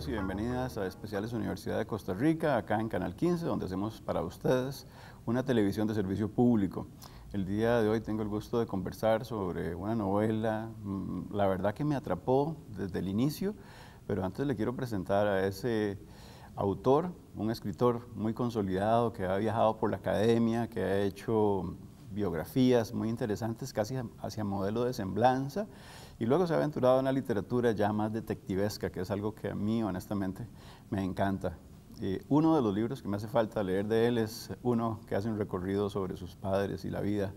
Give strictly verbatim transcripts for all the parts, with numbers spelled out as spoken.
bienvenidos y bienvenidas a Especiales Universidad de Costa Rica, acá en Canal quince, donde hacemos para ustedes una televisión de servicio público. El día de hoy tengo el gusto de conversar sobre una novela, la verdad que me atrapó desde el inicio, pero antes le quiero presentar a ese autor, un escritor muy consolidado que ha viajado por la academia, que ha hecho biografías muy interesantes, casi hacia modelo de semblanza, y luego se ha aventurado en la literatura ya más detectivesca, que es algo que a mí honestamente me encanta. Eh, uno de los libros que me hace falta leer de él es uno que hace un recorrido sobre sus padres y la vida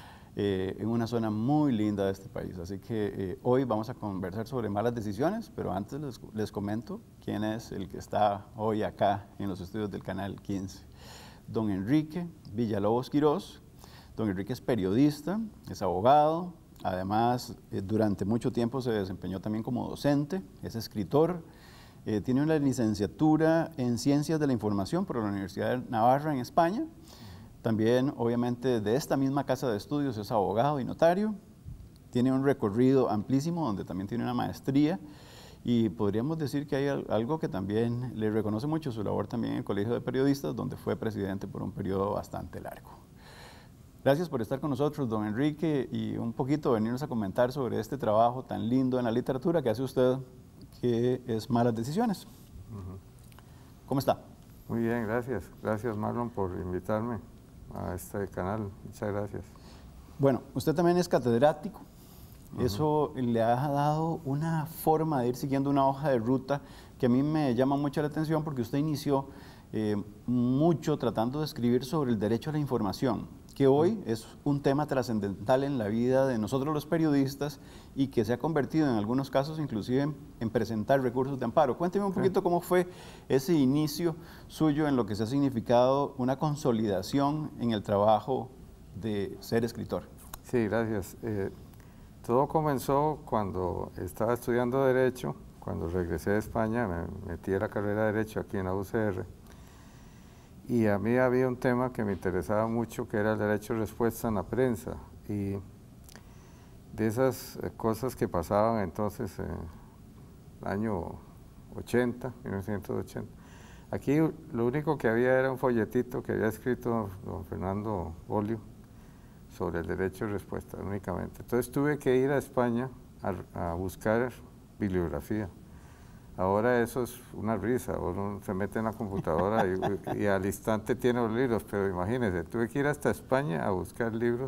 eh, en una zona muy linda de este país. Así que eh, hoy vamos a conversar sobre malas decisiones, pero antes les, les comento quién es el que está hoy acá en los estudios del Canal quince. Don Enrique Villalobos Quirós. Don Enrique es periodista, es abogado, además eh, durante mucho tiempo se desempeñó también como docente, es escritor, eh, tiene una licenciatura en Ciencias de la Información por la Universidad de Navarra en España, también obviamente de esta misma casa de estudios es abogado y notario, tiene un recorrido amplísimo donde también tiene una maestría y podríamos decir que hay algo que también le reconoce mucho su labor también en el Colegio de Periodistas, donde fue presidente por un periodo bastante largo. Gracias por estar con nosotros, don Enrique, y un poquito venirnos a comentar sobre este trabajo tan lindo en la literatura que hace usted, que es Malas Decisiones. Uh-huh. ¿Cómo está? Muy bien, gracias. Gracias, Marlon, por invitarme a este canal. Muchas gracias. Bueno, usted también es catedrático. Uh-huh. Eso le ha dado una forma de ir siguiendo una hoja de ruta que a mí me llama mucho la atención porque usted inició eh, mucho tratando de escribir sobre el derecho a la información, que hoy es un tema trascendental en la vida de nosotros los periodistas y que se ha convertido en algunos casos inclusive en, en presentar recursos de amparo. Cuénteme un poquito cómo fue ese inicio suyo en lo que se ha significado una consolidación en el trabajo de ser escritor. Sí, gracias. Eh, todo comenzó cuando estaba estudiando Derecho, cuando regresé de España, me metí a la carrera de Derecho aquí en la U C R. Y a mí había un tema que me interesaba mucho, que era el derecho de respuesta en la prensa. Y de esas cosas que pasaban entonces en el año ochenta, mil novecientos ochenta. Aquí lo único que había era un folletito que había escrito don Fernando Bolio sobre el derecho de respuesta únicamente. Entonces tuve que ir a España a, a buscar bibliografía. Ahora eso es una risa, uno se mete en la computadora y, y al instante tiene los libros, pero imagínense, tuve que ir hasta España a buscar libros.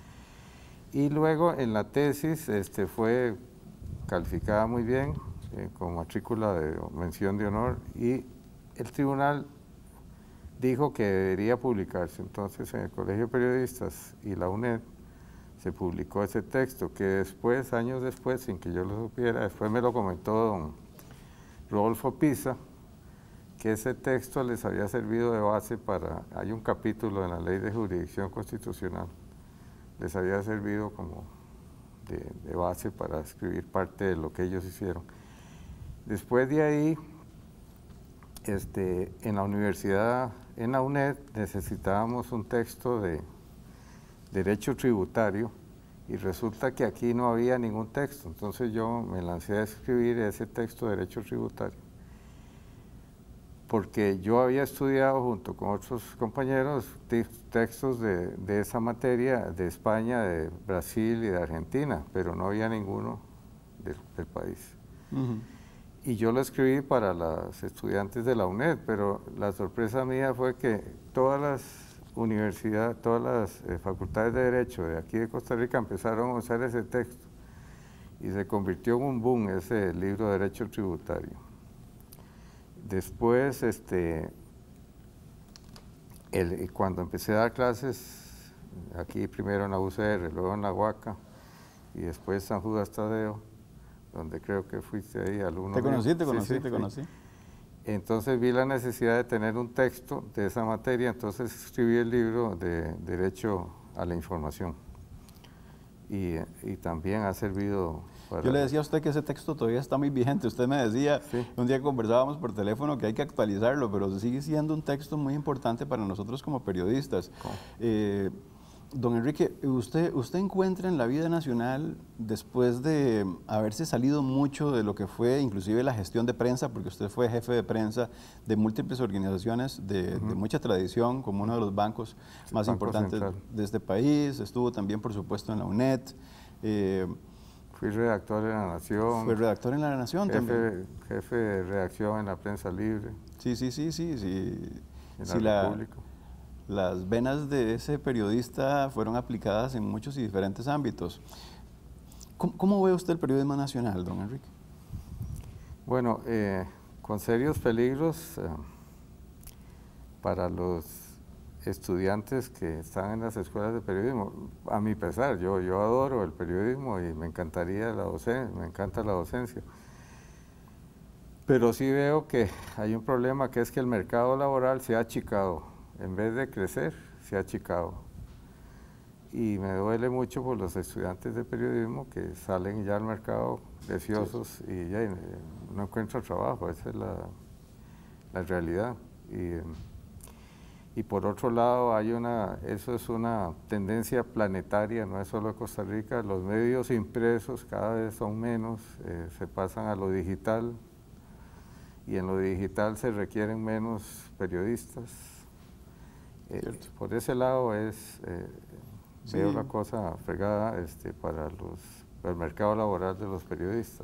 Y luego en la tesis este, fue calificada muy bien, eh, con matrícula de mención de honor, y el tribunal dijo que debería publicarse. Entonces en el Colegio de Periodistas y la UNED se publicó ese texto, que después, años después, sin que yo lo supiera, después me lo comentó don Rodolfo Pisa, que ese texto les había servido de base para, hay un capítulo en la Ley de Jurisdicción Constitucional, les había servido como de, de base para escribir parte de lo que ellos hicieron. Después de ahí, este, en la universidad, en la UNED, necesitábamos un texto de derecho tributario, y resulta que aquí no había ningún texto, entonces yo me lancé a escribir ese texto de derecho tributario, porque yo había estudiado junto con otros compañeros textos de, de esa materia de España, de Brasil y de Argentina, pero no había ninguno del, del país. Uh-huh. Y yo lo escribí para los estudiantes de la UNED, pero la sorpresa mía fue que todas las universidad, todas las eh, facultades de Derecho de aquí de Costa Rica empezaron a usar ese texto y se convirtió en un boom ese libro de Derecho Tributario. Después, este, el, cuando empecé a dar clases, aquí primero en la U C R, luego en la UACA y después San Judas Tadeo, donde creo que fuiste ahí alumno. Te conocí, te conocí, sí, sí, te sí. conocí. Entonces vi la necesidad de tener un texto de esa materia, entonces escribí el libro de Derecho a la Información. Y, y también ha servido para... Yo le decía a usted que ese texto todavía está muy vigente. Usted me decía, sí, un día conversábamos por teléfono que hay que actualizarlo, pero sigue siendo un texto muy importante para nosotros como periodistas. Eh, Don Enrique, usted, usted encuentra en la vida nacional, después de haberse salido mucho de lo que fue inclusive la gestión de prensa, porque usted fue jefe de prensa de múltiples organizaciones de, uh-huh. de mucha tradición, como uno de los bancos sí, más Banco importantes Central. de este país, estuvo también, por supuesto, en la UNED. Eh, Fui redactor en La Nación. Fue redactor en La Nación jefe, también. Jefe de redacción en La Prensa Libre. Sí, sí, sí, sí. sí. En sí, la la, República. Las venas de ese periodista fueron aplicadas en muchos y diferentes ámbitos. ¿Cómo, cómo ve usted el periodismo nacional, don Enrique? Bueno, eh, con serios peligros eh, para los estudiantes que están en las escuelas de periodismo. A mi pesar, yo, yo adoro el periodismo y me encantaría la docencia, me encanta la docencia. Pero sí veo que hay un problema, que es que el mercado laboral se ha achicado. En vez de crecer, se ha achicado. Y me duele mucho por los estudiantes de periodismo que salen ya al mercado deseosos sí. y ya no encuentran trabajo, esa es la, la realidad. Y, y por otro lado, hay una, eso es una tendencia planetaria, no es solo de Costa Rica, los medios impresos cada vez son menos, eh, se pasan a lo digital, y en lo digital se requieren menos periodistas. Eh, por ese lado es, eh, sí. veo la cosa fregada este, para, los, para el mercado laboral de los periodistas.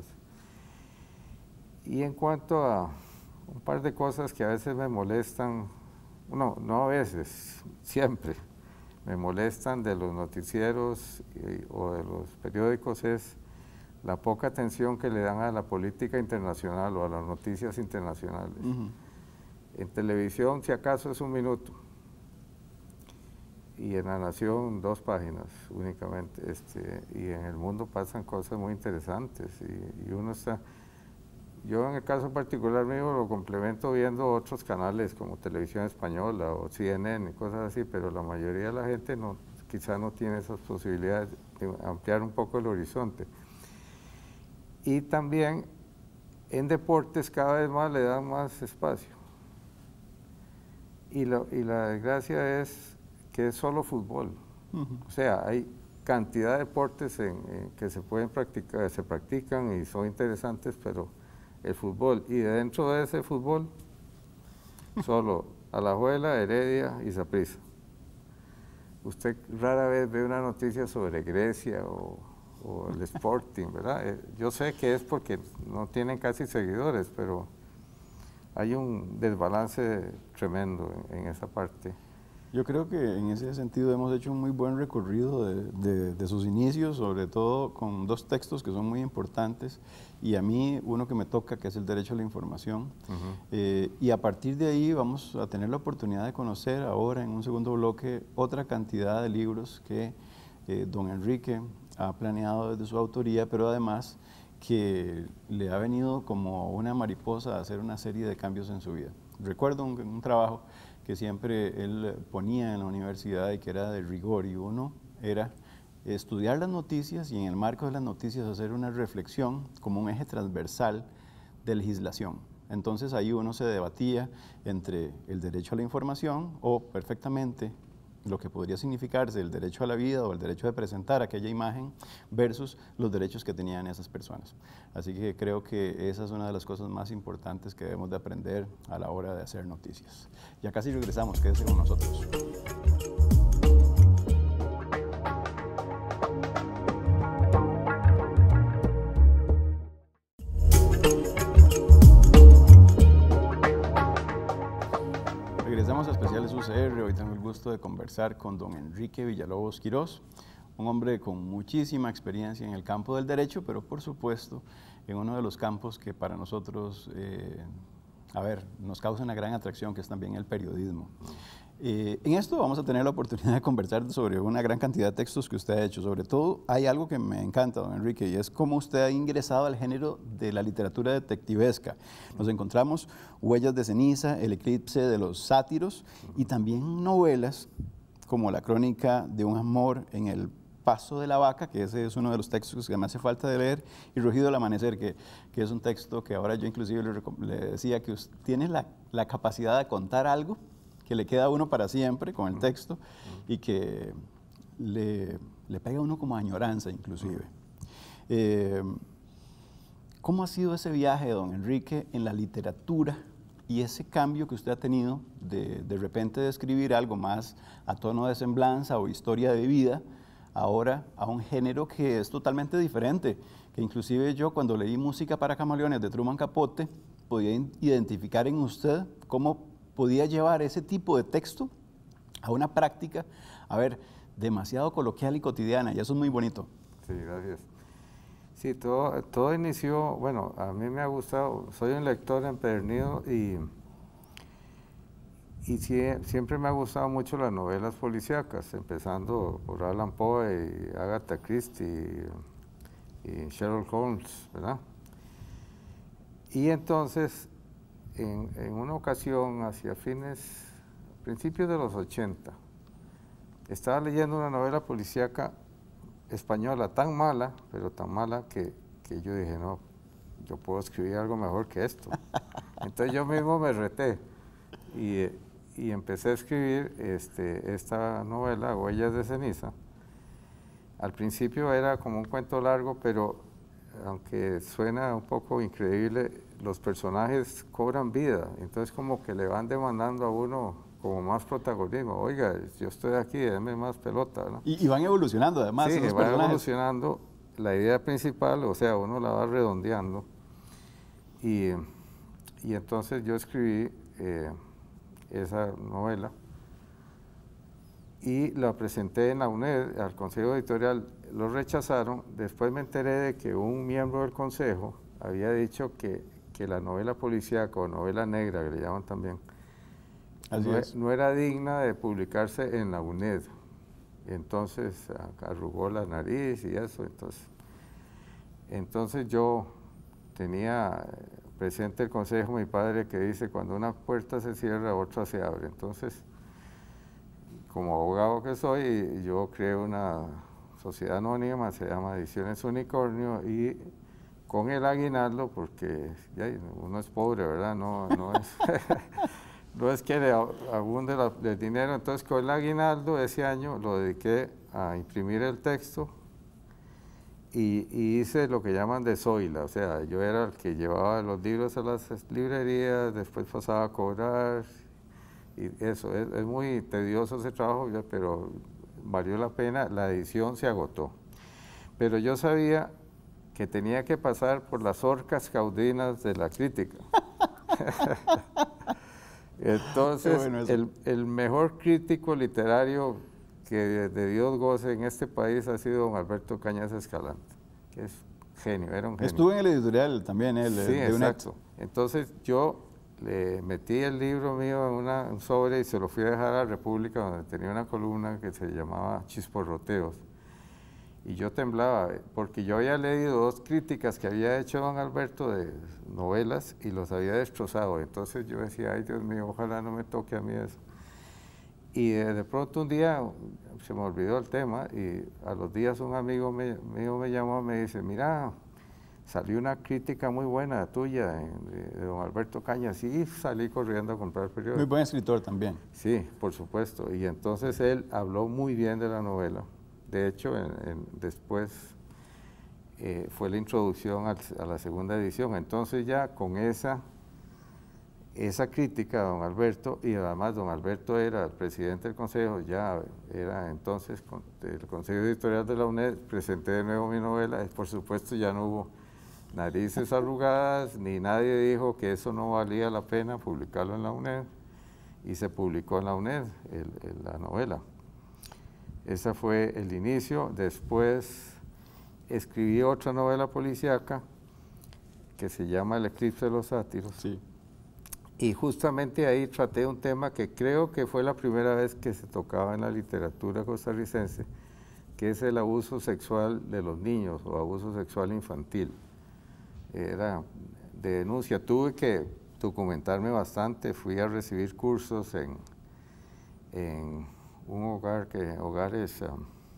Y en cuanto a un par de cosas que a veces me molestan, no, no a veces, siempre me molestan de los noticieros y, o de los periódicos es la poca atención que le dan a la política internacional o a las noticias internacionales. Uh-huh. En televisión, si acaso, es un minuto. Y en La Nación dos páginas únicamente, este, y en El Mundo pasan cosas muy interesantes y, y uno está, yo en el caso particular mío lo complemento viendo otros canales como Televisión Española o C N N y cosas así, pero la mayoría de la gente no, quizá no tiene esas posibilidades de ampliar un poco el horizonte. Y también en deportes cada vez más le dan más espacio. Y, lo, y la desgracia es que es solo fútbol. Uh-huh. O sea, hay cantidad de deportes en, en que se pueden practicar, se practican y son interesantes, pero el fútbol, y dentro de ese fútbol, solo Alajuela, Heredia y Saprissa. Usted rara vez ve una noticia sobre Grecia o, o el Sporting, ¿verdad? Eh, yo sé que es porque no tienen casi seguidores, pero hay un desbalance tremendo en, en esa parte. Yo creo que en ese sentido hemos hecho un muy buen recorrido de, de, de sus inicios, sobre todo con dos textos que son muy importantes, y a mí uno que me toca, que es el derecho a la información. Uh-huh. eh, y a partir de ahí vamos a tener la oportunidad de conocer ahora, en un segundo bloque, otra cantidad de libros que eh, don Enrique ha planeado desde su autoría, pero además que le ha venido como una mariposa a hacer una serie de cambios en su vida. Recuerdo un, un trabajo que siempre él ponía en la universidad y que era de rigor, y uno era estudiar las noticias y en el marco de las noticias hacer una reflexión como un eje transversal de legislación. Entonces ahí uno se debatía entre el derecho a la información o perfectamente lo que podría significarse el derecho a la vida o el derecho de presentar aquella imagen versus los derechos que tenían esas personas. Así que creo que esa es una de las cosas más importantes que debemos de aprender a la hora de hacer noticias. Ya casi regresamos, quédese con nosotros. Regresamos a Especiales U C R. Hoy tengo el gusto de conversar con don Enrique Villalobos Quirós, un hombre con muchísima experiencia en el campo del derecho, pero por supuesto en uno de los campos que para nosotros, eh, a ver, nos causa una gran atracción, que es también el periodismo. Eh, en esto vamos a tener la oportunidad de conversar sobre una gran cantidad de textos que usted ha hecho. Sobre todo hay algo que me encanta, don Enrique, y es cómo usted ha ingresado al género de la literatura detectivesca. Nos encontramos Huellas de ceniza, El eclipse de los sátiros, y también novelas como La crónica de un amor en el Paso de la Vaca, que ese es uno de los textos que me hace falta de leer, y Rugido del amanecer, que, que es un texto que ahora yo inclusive le, le decía que usted tiene la, la capacidad de contar algo que le queda a uno para siempre con el texto, y que le, le pega a uno como añoranza inclusive. Eh, ¿Cómo ha sido ese viaje, don Enrique, en la literatura y ese cambio que usted ha tenido de, de repente de escribir algo más a tono de semblanza o historia de vida, ahora a un género que es totalmente diferente? Que inclusive yo cuando leí Música para Camaleones de Truman Capote, podía identificar en usted cómo podía llevar ese tipo de texto a una práctica, a ver, demasiado coloquial y cotidiana, y eso es muy bonito. Sí, gracias. Sí, todo, todo inició, bueno, a mí me ha gustado, soy un lector empedernido y, y sí, siempre me ha gustado mucho las novelas policíacas, empezando por Allan Poe y Agatha Christie y, y Sherlock Holmes, ¿verdad? Y entonces, en, en una ocasión, hacia fines, principios de los ochenta, estaba leyendo una novela policíaca española tan mala, pero tan mala que, que yo dije, no, yo puedo escribir algo mejor que esto. Entonces yo mismo me reté y, y empecé a escribir este, esta novela, Huellas de Ceniza. Al principio era como un cuento largo, pero aunque suena un poco increíble, los personajes cobran vida, entonces como que le van demandando a uno como más protagonismo. Oiga, yo estoy aquí, déme más pelota, ¿no? Y, y van evolucionando además. Sí, esos van personajes. evolucionando la idea principal, o sea, uno la va redondeando. Y, y entonces yo escribí eh, esa novela y la presenté en la UNED, al Consejo Editorial, lo rechazaron. Después me enteré de que un miembro del Consejo había dicho que, que la novela policíaca o novela negra, que le llaman también, no, no era digna de publicarse en la UNED. Entonces arrugó la nariz y eso. Entonces, entonces yo tenía presente el consejo de mi padre que dice, cuando una puerta se cierra, otra se abre. Entonces, como abogado que soy, yo creé una sociedad anónima, se llama Ediciones Unicornio, y con el aguinaldo, porque ya, uno es pobre, ¿verdad? No, no es... No es que le abunde la, el dinero, entonces con el aguinaldo ese año lo dediqué a imprimir el texto y, y hice lo que llaman de zoila, o sea, yo era el que llevaba los libros a las librerías, después pasaba a cobrar, y eso, es, es muy tedioso ese trabajo, pero valió la pena, la edición se agotó. Pero yo sabía que tenía que pasar por las orcas caudinas de la crítica. Entonces, bueno, el, el mejor crítico literario que de, de Dios goce en este país ha sido don Alberto Cañas Escalante, que es genio, era un genio. Estuvo en el editorial también él. Sí, de exacto. Entonces yo le metí el libro mío en una, un sobre y se lo fui a dejar a la República, donde tenía una columna que se llamaba Chisporroteos. Y yo temblaba, porque yo había leído dos críticas que había hecho don Alberto de novelas y los había destrozado. Entonces yo decía, ay Dios mío, ojalá no me toque a mí eso. Y de, de pronto un día se me olvidó el tema y a los días un amigo me, mío me llamó y me dice, mira, salió una crítica muy buena tuya de, de don Alberto Cañas. Y salí corriendo a comprar el periódico. Muy buen escritor también. Sí, por supuesto. Y entonces él habló muy bien de la novela. De hecho, en, en, después eh, fue la introducción al, a la segunda edición. Entonces ya con esa, esa crítica a don Alberto, y además don Alberto era el presidente del consejo, ya era entonces con, del consejo editorial de la UNED, presenté de nuevo mi novela, y por supuesto ya no hubo narices arrugadas, ni nadie dijo que eso no valía la pena publicarlo en la UNED, y se publicó en la UNED el, el, la novela. Ese fue el inicio. Después escribí otra novela policíaca que se llama El eclipse de los sátiros. Sí. Y justamente ahí traté un tema que creo que fue la primera vez que se tocaba en la literatura costarricense, que es el abuso sexual de los niños o abuso sexual infantil. Era de denuncia. Tuve que documentarme bastante, fui a recibir cursos en... en un hogar que, hogares um,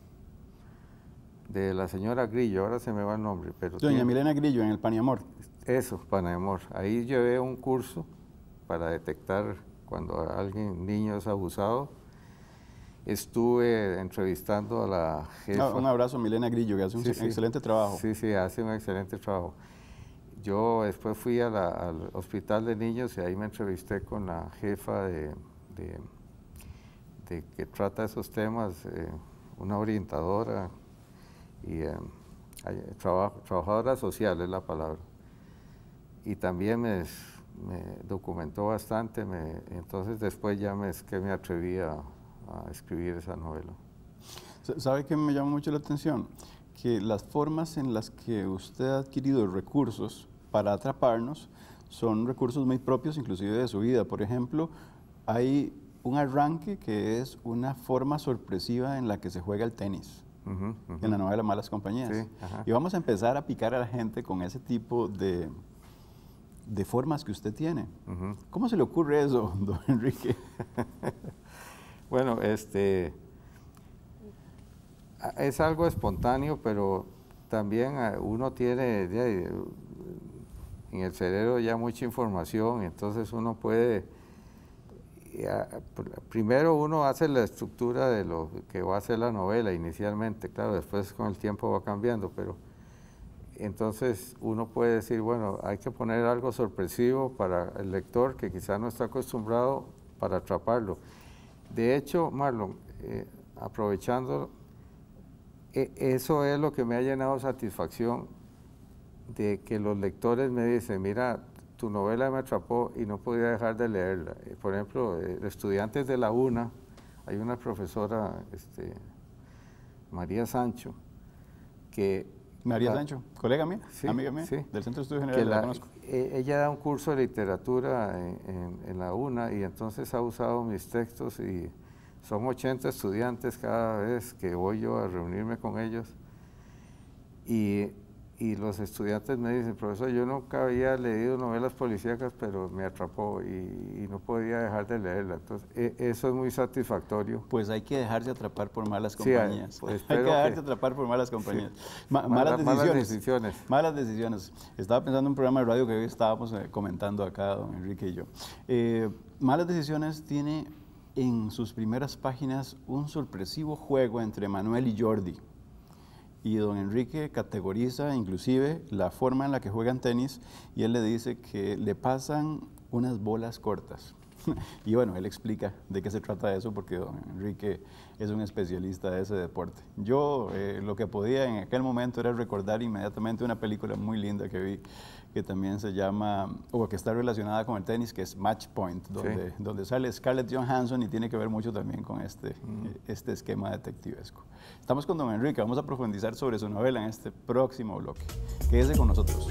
de la señora Grillo, ahora se me va el nombre. Pero Doña tiene, Milena Grillo, en el Paniamor. Eso, Paniamor. Ahí llevé un curso para detectar cuando alguien, niño es abusado, estuve entrevistando a la jefa. No, un abrazo a Milena Grillo, que hace un Sí, sí. excelente trabajo. Sí, sí, hace un excelente trabajo. Yo después fui a la, al hospital de niños y ahí me entrevisté con la jefa de, de, de que trata esos temas, eh, una orientadora y eh, trabajo, trabajadora social es la palabra. Y también me, me documentó bastante, me, entonces después ya me, es que me atreví a, a escribir esa novela. ¿Sabe qué me llama mucho la atención? Que las formas en las que usted ha adquirido recursos para atraparnos son recursos muy propios inclusive de su vida. Por ejemplo, hay un arranque que es una forma sorpresiva en la que se juega el tenis. Uh-huh, uh-huh. En la novela Malas Compañías. Sí, y vamos a empezar a picar a la gente con ese tipo de, de formas que usted tiene. Uh-huh. ¿Cómo se le ocurre eso, don Enrique? Bueno, este, es algo espontáneo, pero también uno tiene ya, en el cerebro ya mucha información, entonces uno puede, ya, primero uno hace la estructura de lo que va a ser la novela inicialmente, claro, después con el tiempo va cambiando, pero entonces uno puede decir, bueno, hay que poner algo sorpresivo para el lector que quizá no está acostumbrado para atraparlo. De hecho, Marlon, eh, aprovechando, eh, eso es lo que me ha llenado satisfacción, de que los lectores me dicen, mira, tu novela me atrapó y no podía dejar de leerla. Eh, por ejemplo, eh, estudiantes de la UNA, hay una profesora, este, María Sancho, que... María la, Sancho, colega mía, sí, amiga mía, sí, del Centro de Estudios Generales, la, la conozco. Eh, ella da un curso de literatura en, en, en la UNA y entonces ha usado mis textos y son ochenta estudiantes cada vez que voy yo a reunirme con ellos. Y, y los estudiantes me dicen, profesor, yo nunca había leído novelas policíacas, pero me atrapó y, y no podía dejar de leerla. Entonces, e, eso es muy satisfactorio. Pues hay que dejarse atrapar por malas compañías. Sí, pues hay que dejarse que, atrapar por malas compañías. Sí. Ma Mala, malas, decisiones, malas decisiones. Malas decisiones. Estaba pensando en un programa de radio que hoy estábamos eh, comentando acá, don Enrique y yo. Eh, Malas Decisiones tiene en sus primeras páginas un sorpresivo juego entre Manuel y Jordi. Y don Enrique categoriza inclusive la forma en la que juegan tenis y él le dice que le pasan unas bolas cortas. Y bueno, él explica de qué se trata eso porque don Enrique es un especialista de ese deporte. Yo eh, lo que podía en aquel momento era recordar inmediatamente una película muy linda que vi que también se llama, o que está relacionada con el tenis, que es Match Point, donde, sí. donde sale Scarlett Johansson y tiene que ver mucho también con este, mm. este esquema detectivesco. Estamos con don Enrique, vamos a profundizar sobre su novela en este próximo bloque. Quédese con nosotros.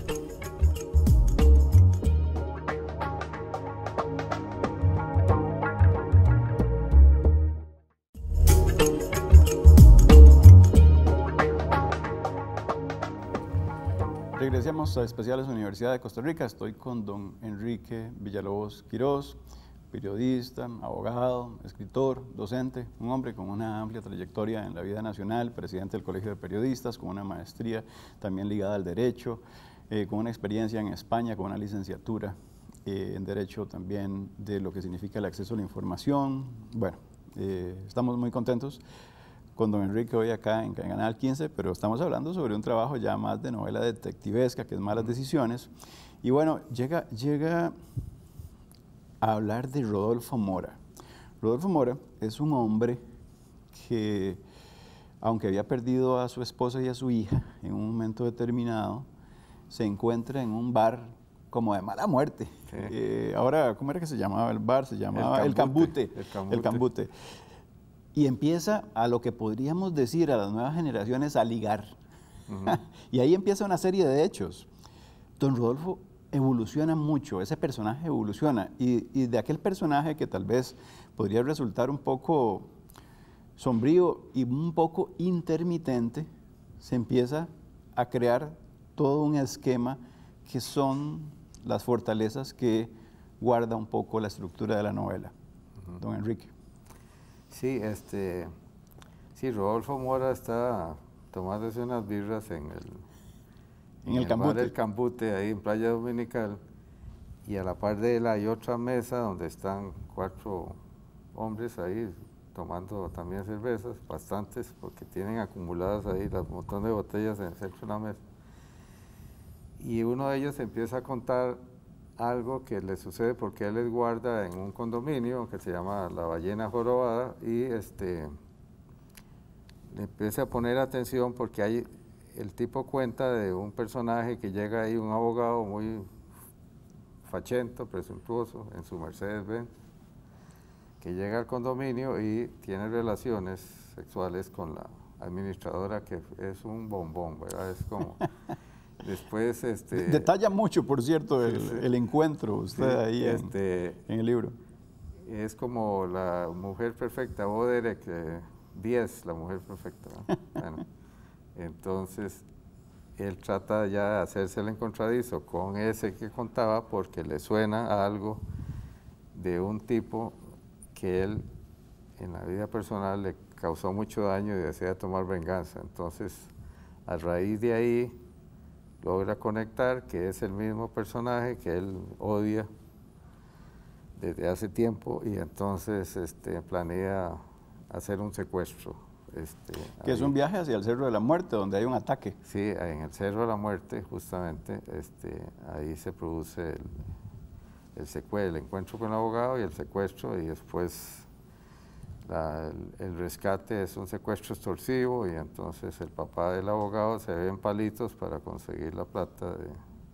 Regresamos a Especiales Universidad de Costa Rica. Estoy con don Enrique Villalobos Quiroz, periodista, abogado, escritor, docente, un hombre con una amplia trayectoria en la vida nacional, presidente del Colegio de Periodistas, con una maestría también ligada al derecho, eh, con una experiencia en España, con una licenciatura eh, en derecho también de lo que significa el acceso a la información. Bueno, eh, estamos muy contentos con don Enrique hoy acá en Canal quince, pero estamos hablando sobre un trabajo ya más de novela detectivesca, que es Malas Decisiones. Y bueno, llega, llega a hablar de Rodolfo Mora. Rodolfo Mora es un hombre que, aunque había perdido a su esposa y a su hija en un momento determinado, se encuentra en un bar como de mala muerte. Sí. Eh, ahora, ¿cómo era que se llamaba el bar? Se llamaba El Cambute. El Cambute. El Cambute. El Cambute. Y empieza a lo que podríamos decir a las nuevas generaciones a ligar. Uh-huh. Y ahí empieza una serie de hechos. Don Rodolfo evoluciona mucho, ese personaje evoluciona. Y, y de aquel personaje que tal vez podría resultar un poco sombrío y un poco intermitente, se empieza a crear todo un esquema que son las fortalezas que guarda un poco la estructura de la novela. Uh-huh. Don Enrique. Sí, este, sí, Rodolfo Mora está tomándose unas birras en el, en el, el Cambute. bar El Cambute, ahí en Playa Dominical, y a la par de él hay otra mesa donde están cuatro hombres ahí tomando también cervezas, bastantes, porque tienen acumuladas ahí las montón de botellas en el centro de la mesa. Y uno de ellos empieza a contar algo que le sucede porque él les guarda en un condominio que se llama La Ballena Jorobada, y este, le empieza a poner atención porque hay, el tipo cuenta de un personaje que llega ahí, un abogado muy fachento, presuntuoso, en su Mercedes-Benz, que llega al condominio y tiene relaciones sexuales con la administradora, que es un bombón, ¿verdad? Es como... Después, este... Detalla mucho, por cierto, el, sí, sí. el encuentro, usted sí, ahí este, en, en el libro. Es como la mujer perfecta, o Derek eh, Díaz, la mujer perfecta, ¿no? Bueno, entonces, él trata ya de hacerse el encontradizo con ese que contaba porque le suena a algo de un tipo que él en la vida personal le causó mucho daño y desea tomar venganza. Entonces, a raíz de ahí, logra conectar que es el mismo personaje que él odia desde hace tiempo, y entonces este, planea hacer un secuestro. Este, que ahí es un viaje hacia el Cerro de la Muerte, donde hay un ataque. Sí, en el Cerro de la Muerte, justamente, este, ahí se produce el, el secuestro, el encuentro con el abogado y el secuestro, y después la, el, el rescate es un secuestro extorsivo, y entonces el papá del abogado se ve en palitos para conseguir la plata de,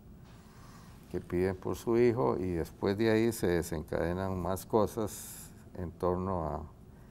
que piden por su hijo, y después de ahí se desencadenan más cosas en torno a,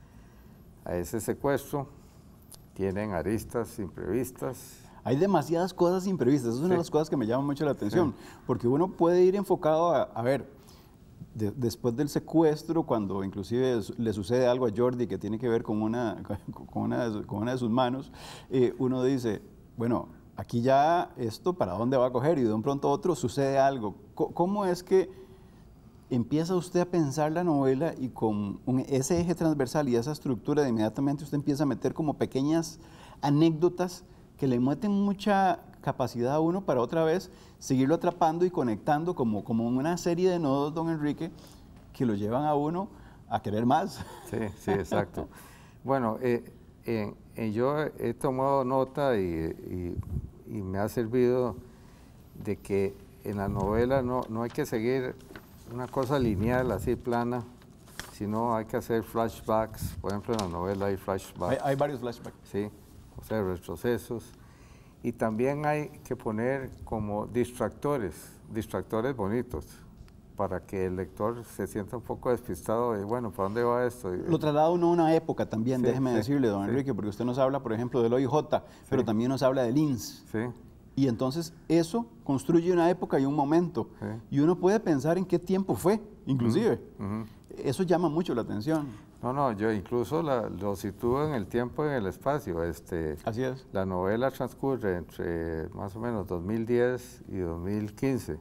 a ese secuestro. Tienen aristas imprevistas. Hay demasiadas cosas imprevistas, es una sí. de las cosas que me llama mucho la atención, sí. porque uno puede ir enfocado a, a ver, de, después del secuestro, cuando inclusive le sucede algo a Jordi que tiene que ver con una, con una, de, con una de sus manos, eh, uno dice, bueno, aquí ya esto para dónde va a coger, y de un pronto a otro sucede algo. ¿Cómo es que empieza usted a pensar la novela y con un, ese eje transversal y esa estructura, de inmediatamente usted empieza a meter como pequeñas anécdotas que le meten mucha capacidad a uno para otra vez seguirlo atrapando y conectando como, como una serie de nodos, don Enrique, que lo llevan a uno a querer más? Sí, sí, exacto. Bueno, eh, eh, eh, yo he tomado nota y, y, y me ha servido de que en la novela no, no hay que seguir una cosa lineal, así plana, sino hay que hacer flashbacks. Por ejemplo, en la novela hay flashbacks. Hay, hay varios flashbacks. Sí, o sea, retrocesos. Y también hay que poner como distractores, distractores bonitos, para que el lector se sienta un poco despistado de, bueno, ¿para dónde va esto? Lo traslada uno a una época también, sí, déjeme sí, decirle, don sí. Enrique, porque usted nos habla, por ejemplo, del O I J, sí. pero también nos habla del I N S. Sí. Y entonces eso construye una época y un momento. Sí. Y uno puede pensar en qué tiempo fue, inclusive. Uh-huh. Eso llama mucho la atención. No, no, yo incluso la, lo sitúo en el tiempo y en el espacio. Este, Así es. La novela transcurre entre más o menos dos mil diez y dos mil quince.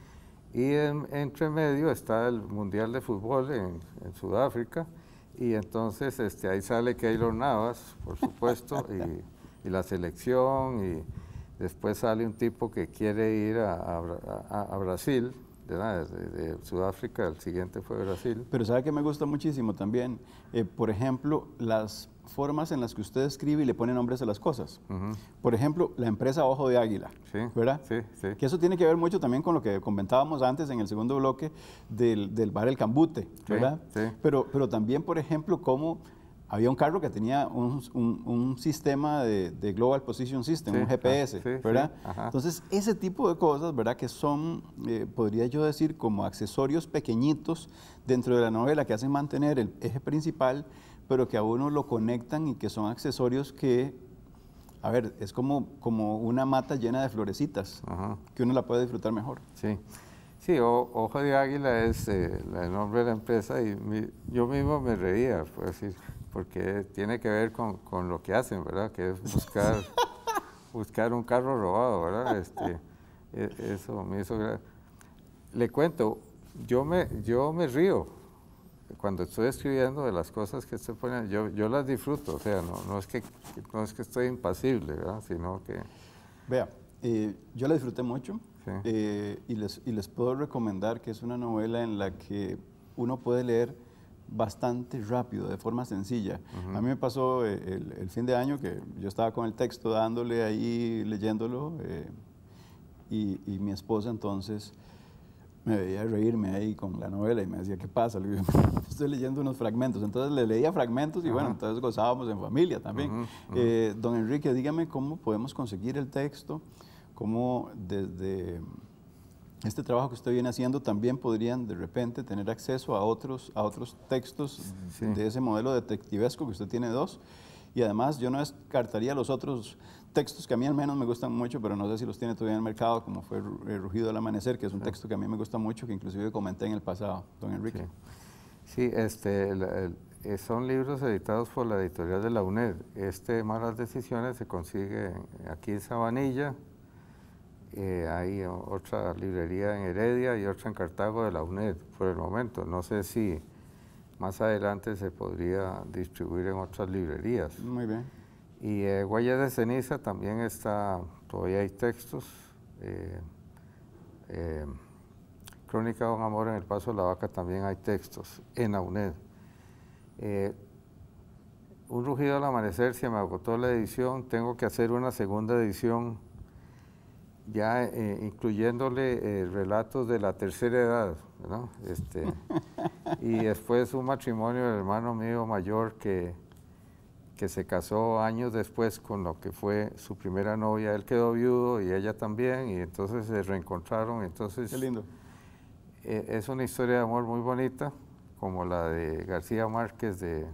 Y en, entre medio está el Mundial de Fútbol en, en Sudáfrica. Y entonces este, ahí sale Keylor Navas, por supuesto, y, y la selección. Y después sale un tipo que quiere ir a, a, a Brasil. De, nada, de, de Sudáfrica, el siguiente fue Brasil. Pero sabe que me gusta muchísimo también, eh, por ejemplo, las formas en las que usted escribe y le pone nombres a las cosas. Uh-huh. Por ejemplo, la empresa Ojo de Águila, sí, ¿verdad? Sí, sí. Que eso tiene que ver mucho también con lo que comentábamos antes en el segundo bloque del, del bar El Cambute, ¿verdad? Sí, sí. Pero, pero también, por ejemplo, cómo había un carro que tenía un, un, un sistema de, de Global Position System, sí, un G P S, sí, ¿verdad? Sí, entonces, ese tipo de cosas, ¿verdad? Que son, eh, podría yo decir, como accesorios pequeñitos dentro de la novela que hacen mantener el eje principal, pero que a uno lo conectan y que son accesorios que, a ver, es como, como una mata llena de florecitas, ajá, que uno la puede disfrutar mejor. Sí. Sí, o, Ojo de Águila es eh, el nombre de la empresa, y mi, yo mismo me reía, puedo decir, porque tiene que ver con, con lo que hacen, ¿verdad? Que es buscar, buscar un carro robado, ¿verdad? Este, eso me hizo... Le cuento, yo me, yo me río cuando estoy escribiendo de las cosas que estoy poniendo, yo, yo las disfruto, o sea, no, no, es que, no es que estoy impasible, ¿verdad? Sino que... Vea, eh, yo la disfruté mucho, sí. eh, y, les, y les puedo recomendar que es una novela en la que uno puede leer bastante rápido, de forma sencilla. Uh-huh. A mí me pasó el, el fin de año que yo estaba con el texto dándole ahí, leyéndolo, eh, y, y mi esposa entonces me veía reírme ahí con la novela y me decía, ¿qué pasa? Le digo, estoy leyendo unos fragmentos. Entonces le leía fragmentos y uh-huh. bueno, entonces gozábamos en familia también. Uh-huh. Uh-huh. Eh, don Enrique, dígame cómo podemos conseguir el texto, cómo desde este trabajo que usted viene haciendo también podrían de repente tener acceso a otros, a otros textos sí. de ese modelo detectivesco que usted tiene dos. Y además yo no descartaría los otros textos que a mí al menos me gustan mucho, pero no sé si los tiene todavía en el mercado, como fue El Rugido del Amanecer, que es un sí. texto que a mí me gusta mucho, que inclusive comenté en el pasado, don Enrique. Sí, sí este, el, el, son libros editados por la editorial de la UNED. Este Malas Decisiones se consigue aquí en Sabanilla, eh, hay otra librería en Heredia y otra en Cartago de la UNED por el momento. No sé si más adelante se podría distribuir en otras librerías. Muy bien. Y eh, Huellas de Ceniza también está, todavía hay textos. Eh, eh, Crónica de un amor en el Paso de la Vaca también hay textos en la UNED. Eh, un Rugido al Amanecer, se me agotó la edición, tengo que hacer una segunda edición ya eh, incluyéndole eh, relatos de la tercera edad, ¿no? Este, y después un matrimonio del hermano mío mayor que, que se casó años después con lo que fue su primera novia. Él quedó viudo y ella también, y entonces se reencontraron. Entonces, qué lindo. Eh, es una historia de amor muy bonita, como la de García Márquez de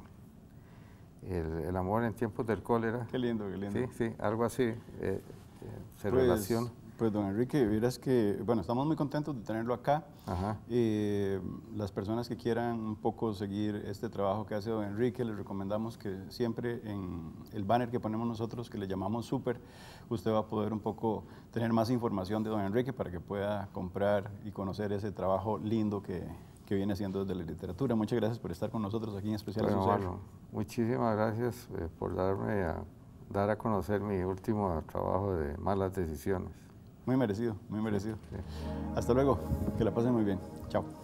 El, el amor en tiempos del cólera. Qué lindo, qué lindo. Sí, sí, algo así eh, eh, se pues, relaciona. Pues don Enrique, verás que, bueno, estamos muy contentos de tenerlo acá. Ajá. Eh, las personas que quieran un poco seguir este trabajo que hace don Enrique, les recomendamos que siempre en el banner que ponemos nosotros, que le llamamos Super, usted va a poder un poco tener más información de don Enrique para que pueda comprar y conocer ese trabajo lindo que, que viene haciendo desde la literatura. Muchas gracias por estar con nosotros aquí en Especial Bueno, Asociar. bueno, muchísimas gracias eh, por darme a, dar a conocer mi último trabajo de Malas Decisiones. Muy merecido, muy merecido. Sí, sí. Hasta luego, que la pasen muy bien. Chao.